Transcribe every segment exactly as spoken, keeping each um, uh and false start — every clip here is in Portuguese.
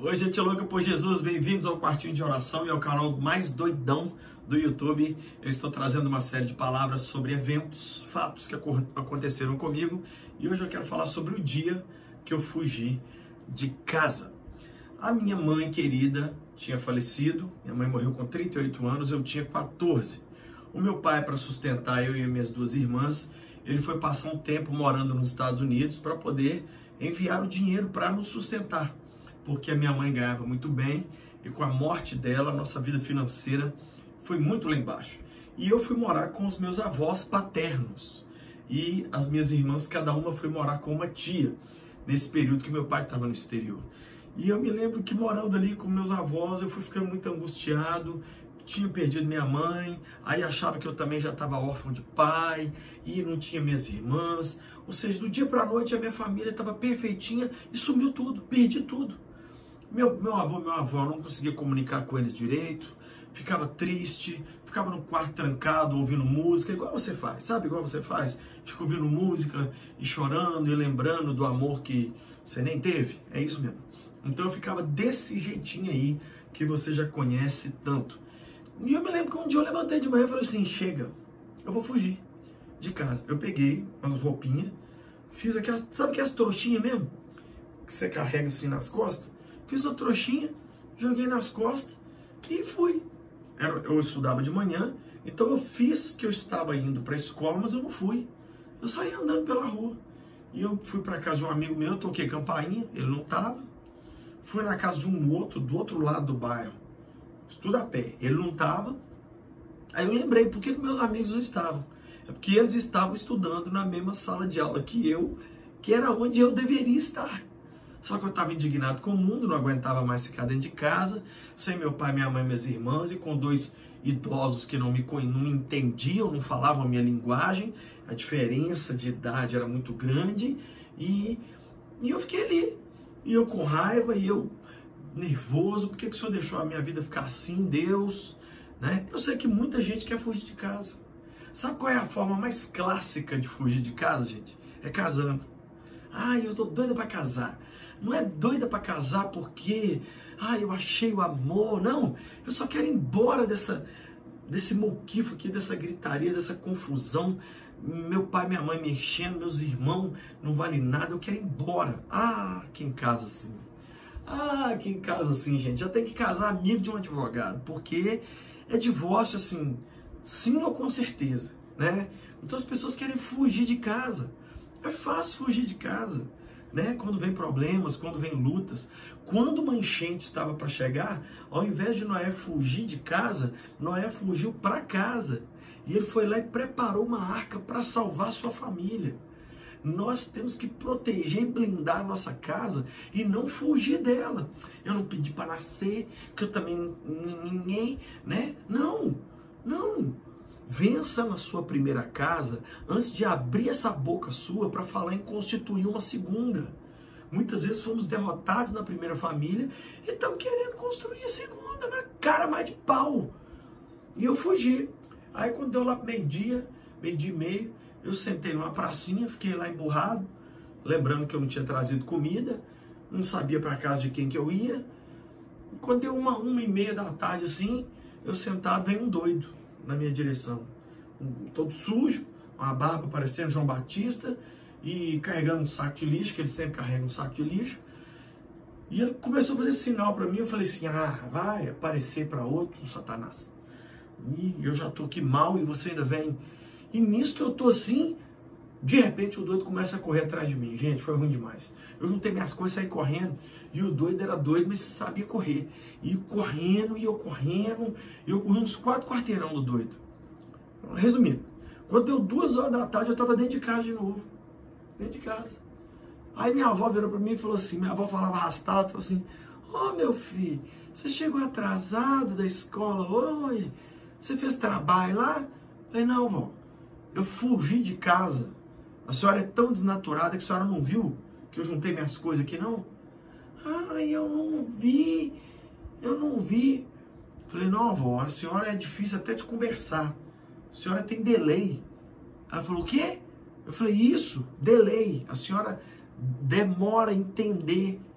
Oi, gente louca por Jesus, bem-vindos ao Quartinho de Oração e ao canal mais doidão do YouTube. Eu estou trazendo uma série de palavras sobre eventos, fatos que aconteceram comigo, e hoje eu quero falar sobre o dia que eu fugi de casa. A minha mãe querida tinha falecido, minha mãe morreu com trinta e oito anos, eu tinha quatorze. O meu pai, para sustentar eu e minhas duas irmãs, ele foi passar um tempo morando nos Estados Unidos para poder enviar o dinheiro para nos sustentar, porque a minha mãe ganhava muito bem e com a morte dela, a nossa vida financeira foi muito lá embaixo. E eu fui morar com os meus avós paternos e as minhas irmãs, cada uma foi morar com uma tia, nesse período que meu pai estava no exterior. E eu me lembro que morando ali com meus avós, eu fui ficando muito angustiado, tinha perdido minha mãe, aí achava que eu também já estava órfão de pai, e não tinha minhas irmãs, ou seja, do dia para a noite a minha família estava perfeitinha e sumiu tudo, perdi tudo. Meu, meu avô e meu avô, eu não conseguia comunicar com eles direito, ficava triste, ficava no quarto trancado, ouvindo música, igual você faz, sabe? Igual você faz, fica ouvindo música e chorando e lembrando do amor que você nem teve, é isso mesmo. Então eu ficava desse jeitinho aí, que você já conhece tanto. E eu me lembro que um dia eu levantei de manhã e falei assim, chega, eu vou fugir de casa. Eu peguei umas roupinhas, fiz aquelas, sabe aquelas trouxinhas mesmo? Que você carrega assim nas costas? Fiz uma trouxinha, joguei nas costas e fui. Era, eu estudava de manhã, então eu fiz que eu estava indo para a escola, mas eu não fui. Eu saí andando pela rua. E eu fui para casa de um amigo meu, toquei campainha, ele não estava. Fui na casa de um outro, do outro lado do bairro. Estudo a pé, ele não estava. Aí eu lembrei, por que meus amigos não estavam? É porque eles estavam estudando na mesma sala de aula que eu, que era onde eu deveria estar. Só que eu estava indignado com o mundo, não aguentava mais ficar dentro de casa, sem meu pai, minha mãe, minhas irmãs, e com dois idosos que não me, não me entendiam, não falavam a minha linguagem, a diferença de idade era muito grande, e, e eu fiquei ali, e eu com raiva, e eu nervoso, por que, que o Senhor deixou a minha vida ficar assim, Deus? Né? Eu sei que muita gente quer fugir de casa. Sabe qual é a forma mais clássica de fugir de casa, gente? É casando. Ah, eu tô doida para casar. Não é doida para casar porque, ah, eu achei o amor. Não, eu só quero ir embora dessa, desse moquifo aqui, dessa gritaria, dessa confusão. Meu pai, minha mãe me enchendo, meus irmãos, não vale nada, eu quero ir embora. Ah, quem casa assim? Ah, quem casa assim, gente? Já tem que casar amigo de um advogado, porque é divórcio assim, sim ou com certeza, né? Então as pessoas querem fugir de casa. É fácil fugir de casa, né? Quando vem problemas, quando vem lutas. Quando uma enchente estava para chegar, ao invés de Noé fugir de casa, Noé fugiu para casa. E ele foi lá e preparou uma arca para salvar sua família. Nós temos que proteger e blindar a nossa casa e não fugir dela. Eu não pedi para nascer, que eu também ninguém, né? Não, não. Vença na sua primeira casa antes de abrir essa boca sua para falar em constituir uma segunda. Muitas vezes fomos derrotados na primeira família e estamos querendo construir a segunda na cara mais de pau. E eu fugi. Aí quando deu lá meio-dia, meio-dia e meio, eu sentei numa pracinha, fiquei lá emburrado, lembrando que eu não tinha trazido comida, não sabia para casa de quem que eu ia. E quando deu uma, uma e meia da tarde assim, eu sentado, vem um doido na minha direção. Um, todo sujo, uma barba parecendo João Batista, e carregando um saco de lixo, que ele sempre carrega um saco de lixo. E ele começou a fazer sinal para mim, eu falei assim, ah, vai aparecer para outro Satanás. E eu já tô aqui mal e você ainda vem... E nisso que eu tô assim, de repente o doido começa a correr atrás de mim. Gente, foi ruim demais. Eu juntei minhas coisas, saí correndo, e o doido era doido, mas sabia correr. E correndo, e eu correndo, e eu corri uns quatro quarteirão do doido. Resumindo, quando deu duas horas da tarde, eu tava dentro de casa de novo. Dentro de casa. Aí minha avó virou pra mim e falou assim, minha avó falava arrastado, falou assim, ô oh, meu filho, você chegou atrasado da escola hoje? Você fez trabalho lá? Eu falei, não, vó. Eu fugi de casa. A senhora é tão desnaturada que a senhora não viu que eu juntei minhas coisas aqui, não? Ai, eu não vi. Eu não vi. Falei, não, avó, a senhora é difícil até de conversar. A senhora tem delay. Ela falou, o quê? Eu falei, isso, delay. A senhora demora a entender.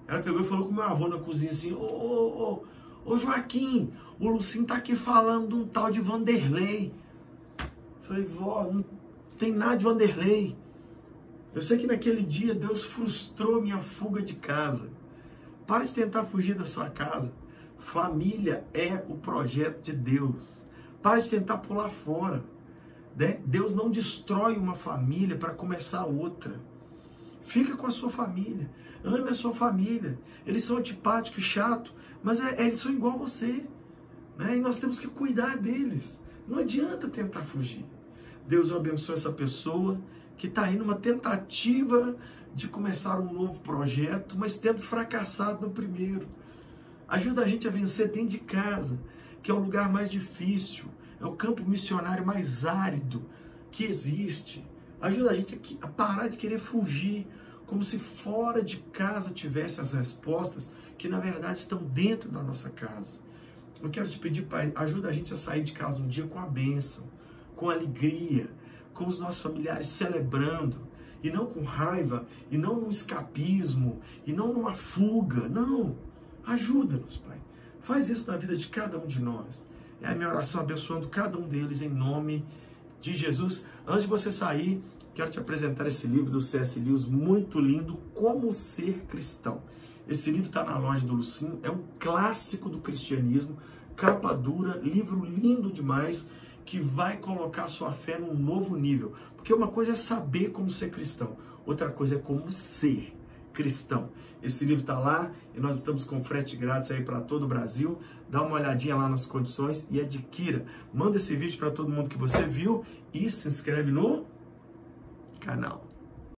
Ela pegou e falou com o meu avô na cozinha assim, ô, ô, ô, ô Joaquim, o Lucinho tá aqui falando de um tal de Vanderlei. Eu falei, vó, não tem nada de Vanderlei. Eu sei que naquele dia Deus frustrou minha fuga de casa. Para de tentar fugir da sua casa. Família é o projeto de Deus. Para de tentar pular fora. Né? Deus não destrói uma família para começar outra. Fica com a sua família. Ame a sua família. Eles são antipáticos, chatos, mas é, eles são igual a você. Né? E nós temos que cuidar deles. Não adianta tentar fugir. Deus abençoe essa pessoa que está aí numa tentativa de começar um novo projeto, mas tendo fracassado no primeiro. Ajuda a gente a vencer dentro de casa, que é o lugar mais difícil, é o campo missionário mais árido que existe. Ajuda a gente a parar de querer fugir, como se fora de casa tivesse as respostas que na verdade estão dentro da nossa casa. Eu quero te pedir, Pai, ajuda a gente a sair de casa um dia com a bênção, com alegria, com os nossos familiares celebrando, e não com raiva, e não num escapismo, e não numa fuga. Não, ajuda-nos, Pai. Faz isso na vida de cada um de nós. É a minha oração abençoando cada um deles em nome de Jesus. Antes de você sair, quero te apresentar esse livro do C S Lewis, muito lindo, Como Ser Cristão. Esse livro está na loja do Lucinho, é um clássico do cristianismo, capa dura, livro lindo demais, que vai colocar a sua fé num novo nível. Porque uma coisa é saber como ser cristão, outra coisa é como ser cristão. Esse livro está lá e nós estamos com frete grátis aí para todo o Brasil. Dá uma olhadinha lá nas condições e adquira. Manda esse vídeo para todo mundo que você viu e se inscreve no canal.